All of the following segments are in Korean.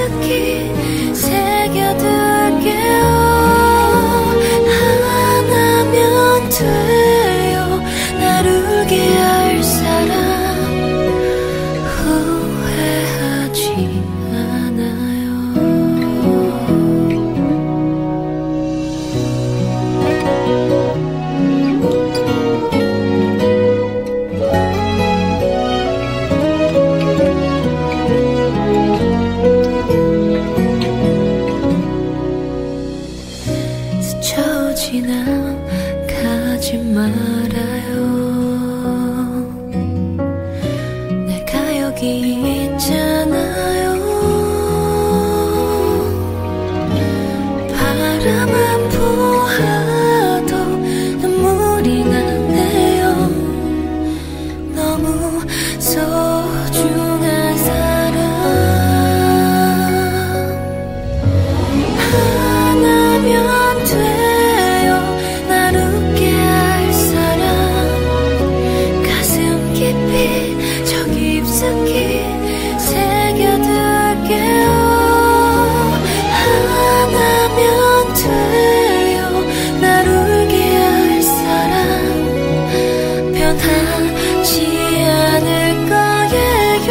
깊숙이 새겨둘게요. 하나면 돼요. 날 울게 할 사람 후회하지 않아요. 스쳐지나 가지 말아요. 내가 여기 있잖아요. 바람은 부어도 눈물이 나네요. 너무 소중한 사람 하나면 돼요. 날 웃게 할 사람 가슴 깊이 저 깊숙이 새겨둘게요. 하나면 돼요. 날 울게 할 사람 변하지 않을 거예요.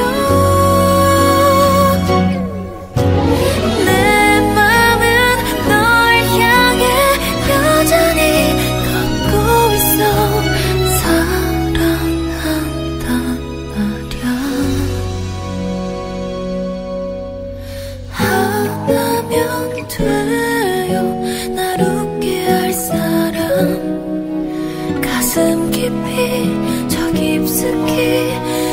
내 맘은 널 향해 여전히 걷고 있어. 사랑한단 말야. 하나면 돼요. 날 웃게 할 사람 가슴 깊이 저 깊숙이